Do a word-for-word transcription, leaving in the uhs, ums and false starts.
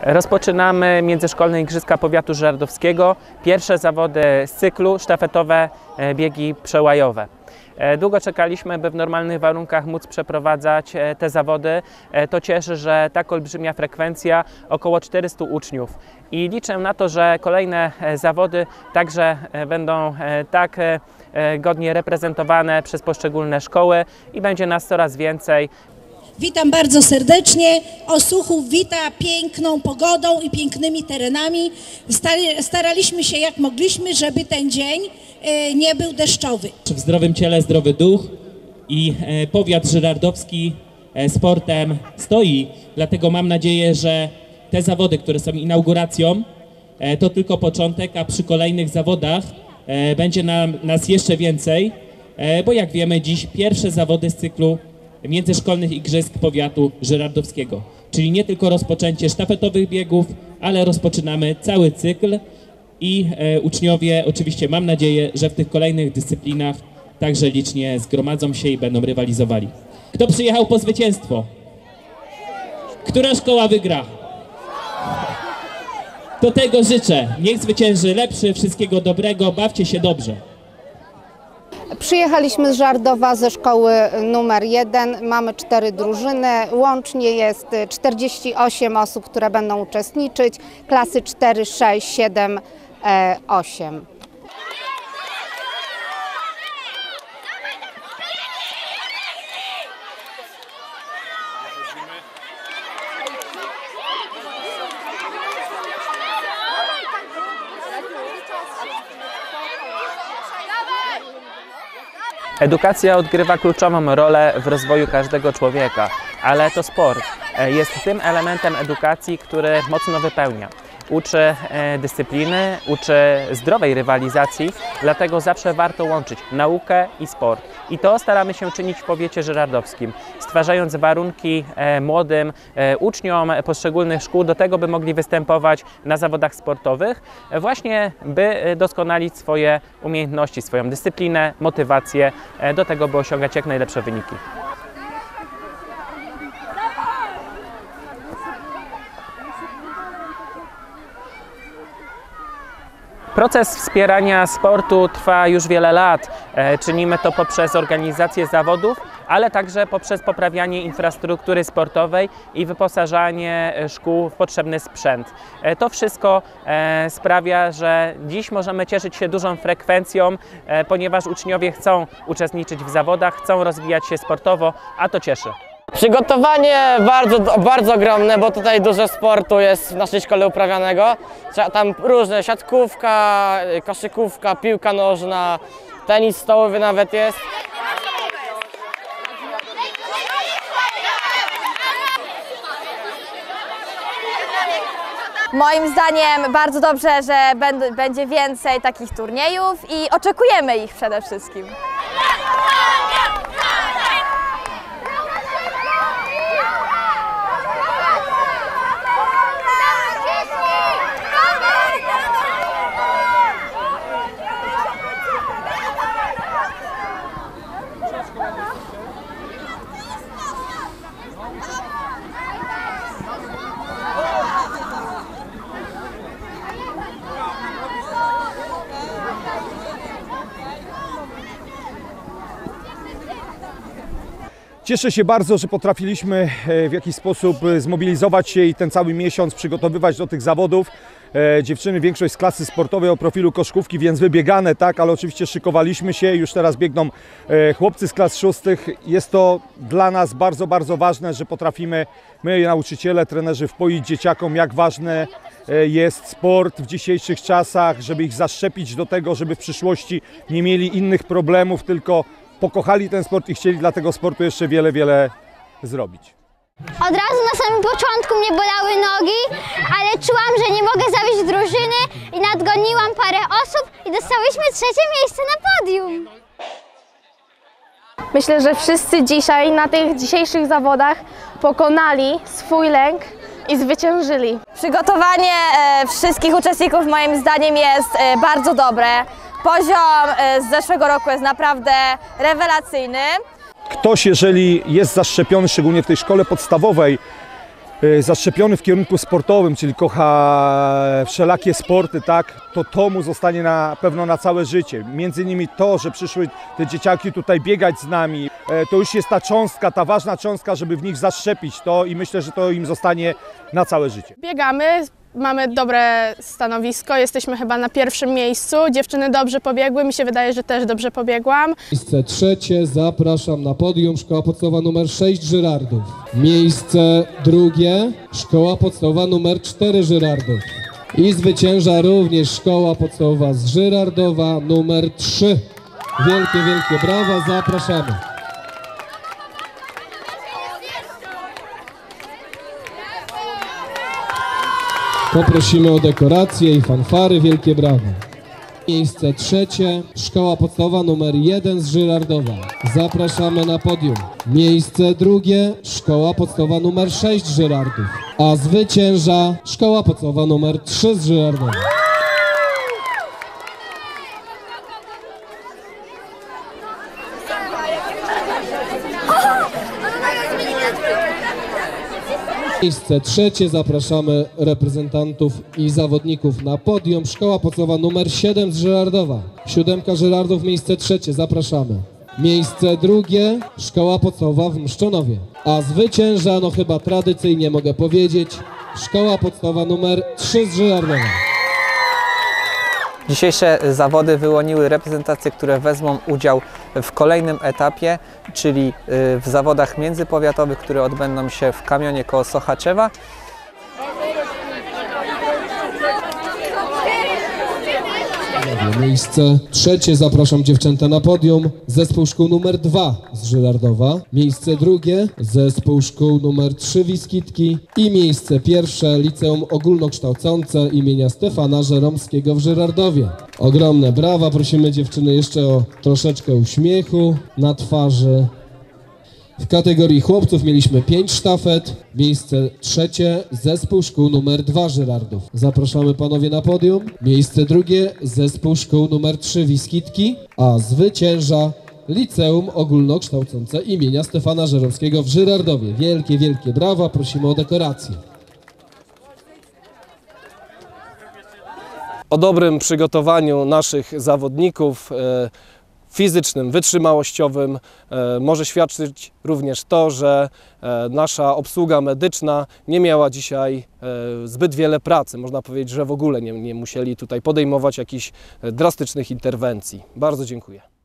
Rozpoczynamy międzyszkolne Igrzyska Powiatu Żyrardowskiego. Pierwsze zawody z cyklu sztafetowe biegi przełajowe. Długo czekaliśmy, by w normalnych warunkach móc przeprowadzać te zawody. To cieszy, że tak olbrzymia frekwencja, około czterystu uczniów. I liczę na to, że kolejne zawody także będą tak godnie reprezentowane przez poszczególne szkoły i będzie nas coraz więcej. Witam bardzo serdecznie. Osuchów wita piękną pogodą i pięknymi terenami. Staraliśmy się jak mogliśmy, żeby ten dzień nie był deszczowy. W zdrowym ciele zdrowy duch i powiat żyrardowski sportem stoi. Dlatego mam nadzieję, że te zawody, które są inauguracją, to tylko początek, a przy kolejnych zawodach będzie nam, nas jeszcze więcej, bo jak wiemy, dziś pierwsze zawody z cyklu międzyszkolnych Igrzysk Powiatu Żyrardowskiego. Czyli nie tylko rozpoczęcie sztafetowych biegów, ale rozpoczynamy cały cykl i e, uczniowie oczywiście mam nadzieję, że w tych kolejnych dyscyplinach także licznie zgromadzą się i będą rywalizowali. Kto przyjechał po zwycięstwo? Która szkoła wygra? To tego życzę. Niech zwycięży lepszy, wszystkiego dobrego, bawcie się dobrze. Przyjechaliśmy z Żardowa ze szkoły numer jeden, mamy cztery drużyny, łącznie jest czterdzieści osiem osób, które będą uczestniczyć, klasy cztery, sześć, siedem, osiem. Edukacja odgrywa kluczową rolę w rozwoju każdego człowieka, ale to sport jest tym elementem edukacji, który mocno wypełnia. Uczy dyscypliny, uczy zdrowej rywalizacji, dlatego zawsze warto łączyć naukę i sport. I to staramy się czynić w powiecie żyrardowskim, stwarzając warunki młodym uczniom poszczególnych szkół do tego, by mogli występować na zawodach sportowych, właśnie by doskonalić swoje umiejętności, swoją dyscyplinę, motywację do tego, by osiągać jak najlepsze wyniki. Proces wspierania sportu trwa już wiele lat. Czynimy to poprzez organizację zawodów, ale także poprzez poprawianie infrastruktury sportowej i wyposażanie szkół w potrzebny sprzęt. To wszystko sprawia, że dziś możemy cieszyć się dużą frekwencją, ponieważ uczniowie chcą uczestniczyć w zawodach, chcą rozwijać się sportowo, a to cieszy. Przygotowanie bardzo, bardzo ogromne, bo tutaj dużo sportu jest w naszej szkole uprawianego. Tam różne, siatkówka, koszykówka, piłka nożna, tenis stołowy nawet jest. Moim zdaniem bardzo dobrze, że będzie więcej takich turniejów i oczekujemy ich przede wszystkim. Cieszę się bardzo, że potrafiliśmy w jakiś sposób zmobilizować się i ten cały miesiąc przygotowywać do tych zawodów. Dziewczyny, większość z klasy sportowej o profilu koszykówki, więc wybiegane, tak, ale oczywiście szykowaliśmy się. Już teraz biegną chłopcy z klas szóstych. Jest to dla nas bardzo, bardzo ważne, że potrafimy my, nauczyciele, trenerzy, wpoić dzieciakom, jak ważne jest sport w dzisiejszych czasach, żeby ich zaszczepić do tego, żeby w przyszłości nie mieli innych problemów, tylko pokochali ten sport i chcieli dla tego sportu jeszcze wiele, wiele zrobić. Od razu na samym początku mnie bolały nogi, ale czułam, że nie mogę zawieść drużyny i nadgoniłam parę osób i dostałyśmy trzecie miejsce na podium. Myślę, że wszyscy dzisiaj na tych dzisiejszych zawodach pokonali swój lęk i zwyciężyli. Przygotowanie e, wszystkich uczestników moim zdaniem jest e, bardzo dobre. Poziom e, z zeszłego roku jest naprawdę rewelacyjny. Ktoś, jeżeli jest zaszczepiony, szczególnie w tej szkole podstawowej, zaszczepiony w kierunku sportowym, czyli kocha wszelakie sporty, tak, to to mu zostanie na pewno na całe życie. Między innymi to, że przyszły te dzieciaki tutaj biegać z nami, to już jest ta cząstka, ta ważna cząstka, żeby w nich zaszczepić to i myślę, że to im zostanie na całe życie. Biegamy, mamy dobre stanowisko, jesteśmy chyba na pierwszym miejscu. Dziewczyny dobrze pobiegły, mi się wydaje, że też dobrze pobiegłam. Miejsce trzecie, zapraszam na podium, szkoła podstawowa numer sześć Żyrardów. Miejsce drugie, szkoła podstawowa numer cztery Żyrardów. I zwycięża również szkoła podstawowa z Żyrardowa numer trzy. Wielkie, wielkie brawa, zapraszamy. Poprosimy o dekoracje i fanfary, wielkie brawo. Miejsce trzecie, szkoła podstawowa numer jeden z Żyrardowa. Zapraszamy na podium. Miejsce drugie, szkoła podstawowa numer sześć Żyrardów. A zwycięża szkoła podstawowa numer trzy z Żyrardowa. Miejsce trzecie, zapraszamy reprezentantów i zawodników na podium. Szkoła podstawowa numer siedem z Żyrardowa. Siódemka Żyrardów, miejsce trzecie, zapraszamy. Miejsce drugie, szkoła podstawowa w Mszczonowie. A zwycięża, no chyba tradycyjnie mogę powiedzieć, szkoła podstawowa numer trzy z Żyrardowa. Dzisiejsze zawody wyłoniły reprezentacje, które wezmą udział w kolejnym etapie, czyli w zawodach międzypowiatowych, które odbędą się w Kamionie koło Sochaczewa. Miejsce trzecie, zapraszam dziewczęta na podium, zespół szkół numer dwa z Żyrardowa. Miejsce drugie, zespół szkół numer trzy Wiskitki. I miejsce pierwsze, liceum ogólnokształcące imienia Stefana Żeromskiego w Żyrardowie. Ogromne brawa, prosimy dziewczyny jeszcze o troszeczkę uśmiechu na twarzy. W kategorii chłopców mieliśmy pięć sztafet, miejsce trzecie, zespół szkół numer dwa Żyrardów. Zapraszamy panowie na podium. Miejsce drugie, zespół szkół numer trzy Wiskitki, a zwycięża liceum ogólnokształcące imienia Stefana Żeromskiego w Żyrardowie. Wielkie, wielkie brawa, prosimy o dekorację. O dobrym przygotowaniu naszych zawodników, e, fizycznym, wytrzymałościowym e, może świadczyć również to, że e, nasza obsługa medyczna nie miała dzisiaj e, zbyt wiele pracy. Można powiedzieć, że w ogóle nie, nie musieli tutaj podejmować jakichś drastycznych interwencji. Bardzo dziękuję.